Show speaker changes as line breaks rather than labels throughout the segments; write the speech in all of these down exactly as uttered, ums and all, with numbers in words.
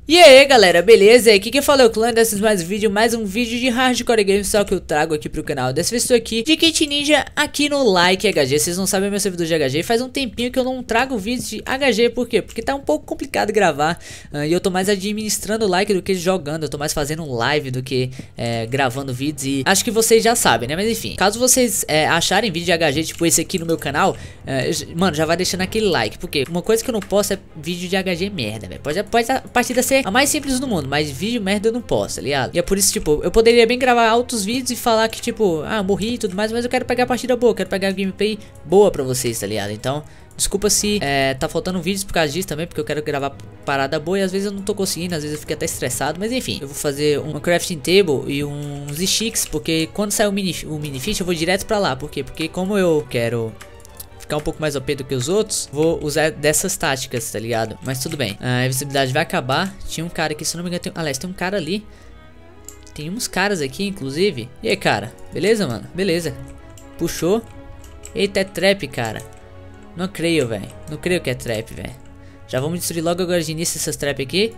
E aí galera, beleza? Aqui quem fala é o Clã, desses mais vídeo, mais um vídeo de Hardcore Games, só que eu trago aqui pro canal. Dessa vez estou aqui de Kit Ninja aqui no Like H G. Vocês não sabem, meu servidor de H G faz um tempinho que eu não trago vídeos de H G. Por quê? Porque tá um pouco complicado gravar uh, e eu tô mais administrando like do que jogando. Eu tô mais fazendo live do que é, gravando vídeos. E acho que vocês já sabem, né? Mas enfim, caso vocês é, acharem vídeo de H G tipo esse aqui no meu canal, é, mano, já vai deixando aquele like. Porque uma coisa que eu não posso é vídeo de H G merda, velho. Pode, pode a partida ser a mais simples do mundo, mas vídeo merda eu não posso, tá ligado? E é por isso, tipo, eu poderia bem gravar altos vídeos e falar que, tipo, ah, morri e tudo mais, mas eu quero pegar a partida boa, quero pegar a gameplay boa pra vocês, tá ligado? Então, desculpa se é, tá faltando vídeos por causa disso também, porque eu quero gravar parada boa e às vezes eu não tô conseguindo, às vezes eu fico até estressado, mas enfim, eu vou fazer uma crafting table e uns sticks, porque quando sair o mini, o mini fish eu vou direto pra lá. Por quê? Porque como eu quero ficar um pouco mais O P do que os outros, vou usar dessas táticas, tá ligado? Mas tudo bem, a visibilidade vai acabar. Tinha um cara aqui, se não me engano, tem... aliás, tem um cara ali. Tem uns caras aqui, inclusive. E aí, cara? Beleza, mano? Beleza. Puxou. Eita, é trap, cara. Não creio, velho. Não creio que é trap, velho. Já vamos destruir logo agora de início essas trap aqui.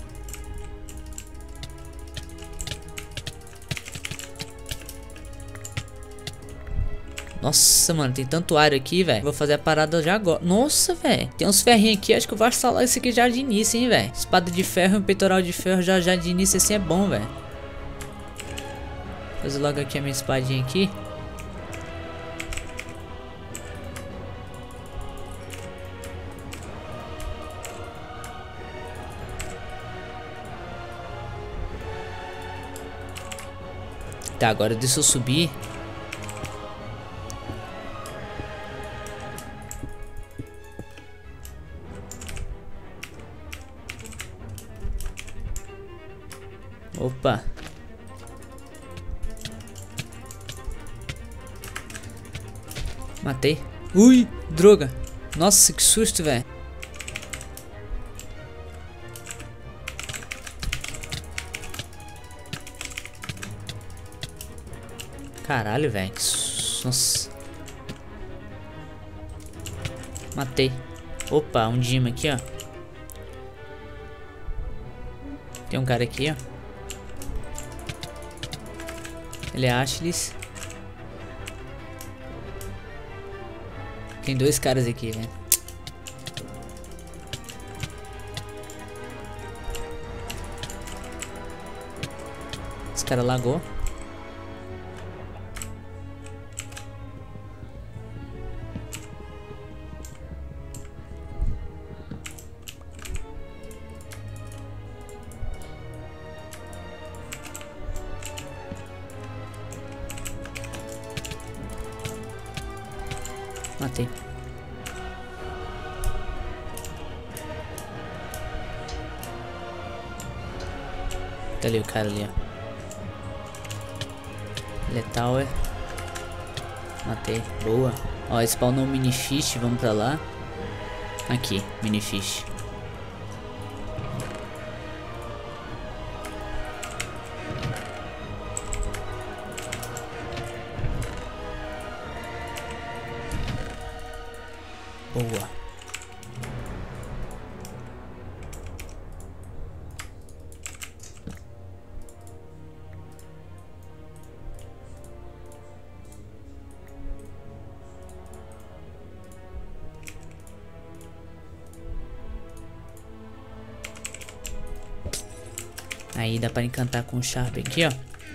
Nossa, mano, tem tanto ar aqui, velho. Vou fazer a parada já agora. Nossa, velho. Tem uns ferrinhos aqui. Acho que eu vou instalar isso aqui já de início, hein, velho. Espada de ferro e um peitoral de ferro já já de início assim é bom, velho. Vou fazer logo aqui a minha espadinha aqui. Tá, agora deixa eu subir. Opa. Matei. Ui, droga. Nossa, que susto, velho. Caralho, velho. Nossa. Matei. Opa, um Dima aqui, ó. Tem um cara aqui, ó. Ele é Ashlis. Tem dois caras aqui, velho. Esse cara lagou. Matei. Tá ali o cara ali, ó. Letal, é. Matei. Boa. Ó, spawnou um mini fish. Vamos pra lá. Aqui, mini fish. Boa. Aí dá pra encantar com o Sharp aqui, ó.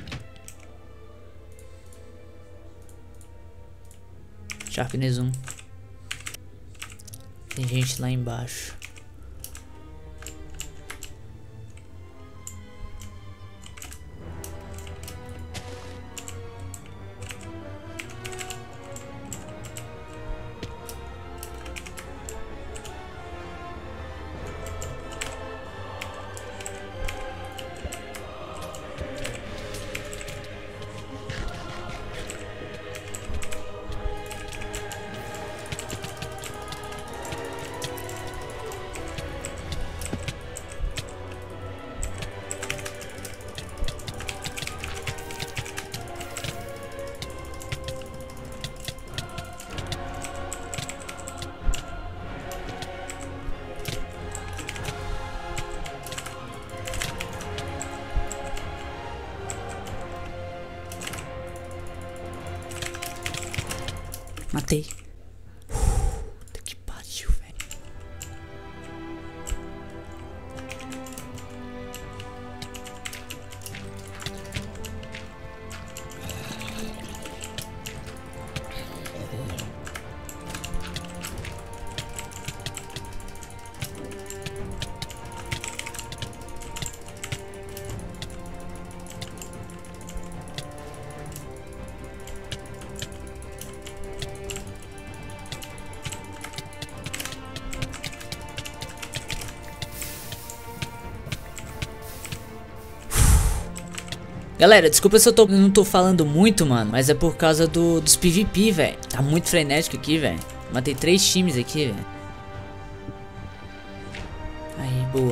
Sharpness um. Tem gente lá embaixo. Matei. Puta que pariu, velho. Galera, desculpa se eu tô, não tô falando muito, mano, mas é por causa do, dos P V P, velho. Tá muito frenético aqui, velho. Matei três times aqui, velho. Aí, boa.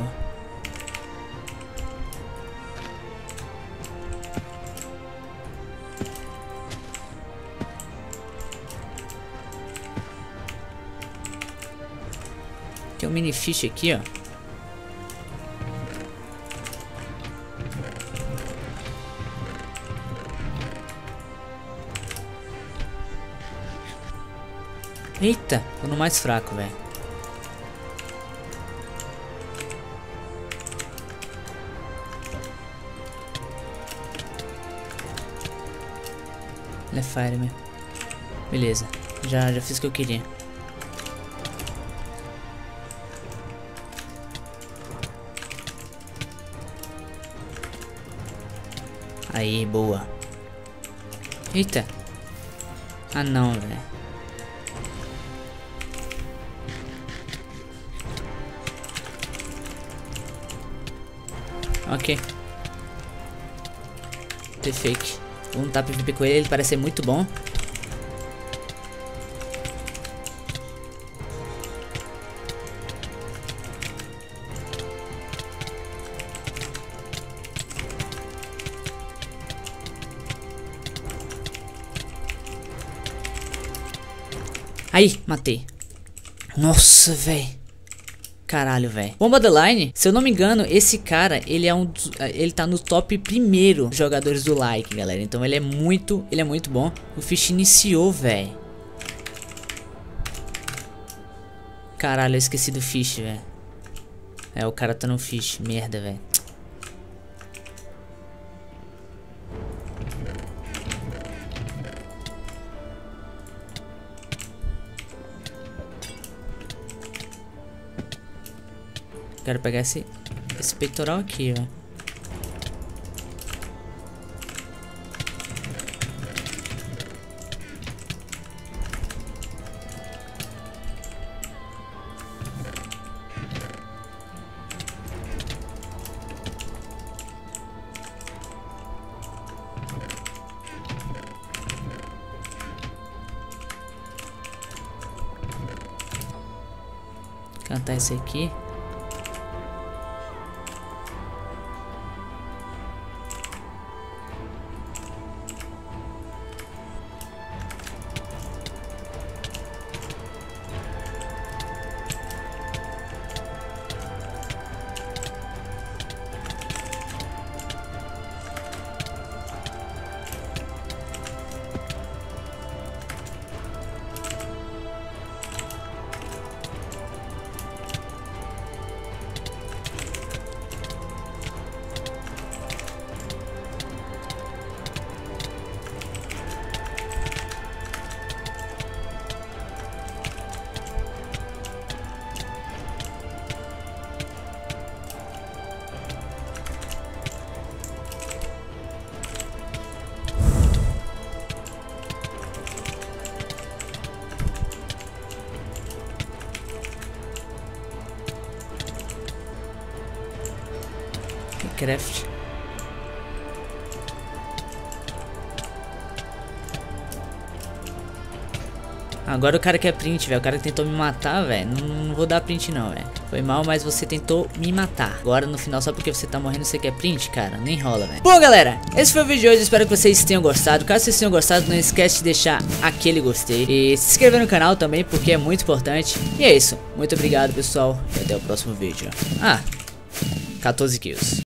Tem um mini fish aqui, ó. Eita, tô no mais fraco, velho. Ele é fire mesmo. Beleza, já, já fiz o que eu queria. Aí, boa. Eita. Ah não, velho. Ok. Ter fake. Vamos dar P V P com ele, ele parece ser muito bom. Aí, matei. Nossa, velho. Caralho, velho. Bomba the Line, se eu não me engano, esse cara, ele é um dos, ele tá no top primeiro jogadores do like, galera. Então ele é muito, ele é muito bom. O fish iniciou, velho. Caralho, eu esqueci do fish, velho. É, o cara tá no fish, merda, velho. Quero pegar esse, esse peitoral aqui, ó. Cantar esse aqui. Craft. Agora o cara quer print, velho. O cara que tentou me matar, velho. Não, não vou dar print não, velho. Foi mal, mas você tentou me matar. Agora no final, só porque você tá morrendo, você quer print, cara? Nem rola, velho. Bom, galera, esse foi o vídeo de hoje. Espero que vocês tenham gostado. Caso vocês tenham gostado, não esquece de deixar aquele gostei. E se inscrever no canal também, porque é muito importante. E é isso. Muito obrigado, pessoal. E até o próximo vídeo. Ah, quatorze kills.